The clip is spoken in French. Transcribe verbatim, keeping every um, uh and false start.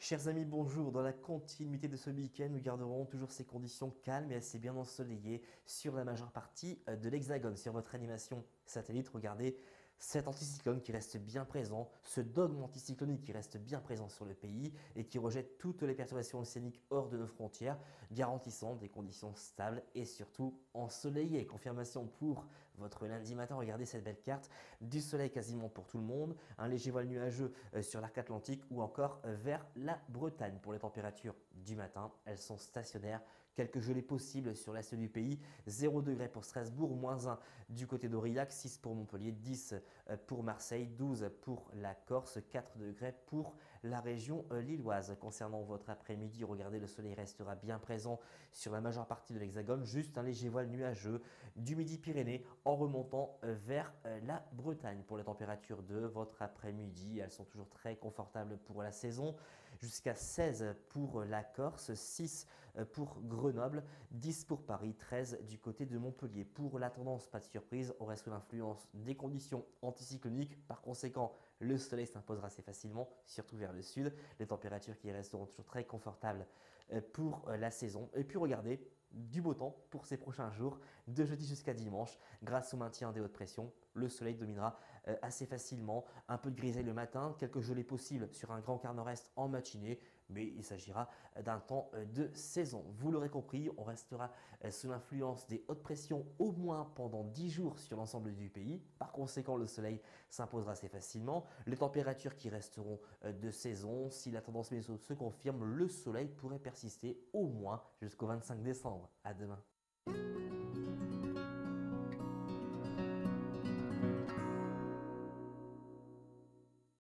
Chers amis, bonjour. Dans la continuité de ce week-end, nous garderons toujours ces conditions calmes et assez bien ensoleillées sur la majeure partie euh, de l'Hexagone. Sur votre animation satellite, regardez cet anticyclone qui reste bien présent, ce dogme anticyclonique qui reste bien présent sur le pays et qui rejette toutes les perturbations océaniques hors de nos frontières, garantissant des conditions stables et surtout ensoleillées. Confirmation pour votre lundi matin, regardez cette belle carte du soleil quasiment pour tout le monde, un léger voile nuageux euh, sur l'arc atlantique ou encore euh, vers la Bretagne. Pour les températures du matin, elles sont stationnaires, quelques gelées possibles sur l'est du pays, zéro degré pour Strasbourg, moins un du côté d'Aurillac, six pour Montpellier, dix pour Marseille, douze pour la Corse, quatre degrés pour la région euh, lilloise. Concernant votre après-midi, regardez, le soleil restera bien présent sur la majeure partie de l'Hexagone, juste un léger voile nuageux du Midi-Pyrénées en remontant euh, vers euh, la Bretagne. Pour les températures de votre après-midi, elles sont toujours très confortables pour la saison, jusqu'à seize pour la Corse, six pour Grenoble, dix pour Paris, treize du côté de Montpellier. Pour la tendance, pas de surprise, on reste sous l'influence des conditions anticycloniques. Par conséquent, le soleil s'imposera assez facilement, surtout vers le sud. Les températures qui resteront toujours très confortables euh, pour euh, la saison. Et puis regardez, du beau temps pour ces prochains jours, de jeudi jusqu'à dimanche. Grâce au maintien des hautes pressions, le soleil dominera euh, assez facilement. Un peu de grisaille le matin, quelques gelées possibles sur un grand quart nord-est en matinée, mais il s'agira d'un temps euh, de saison. Vous l'aurez compris, on restera euh, sous l'influence des hautes pressions au moins pendant dix jours sur l'ensemble du pays. Par conséquent, le soleil s'imposera assez facilement. Les températures qui resteront euh, de saison, si la tendance météo se confirme, le soleil pourrait persister au moins jusqu'au vingt-cinq décembre. À demain.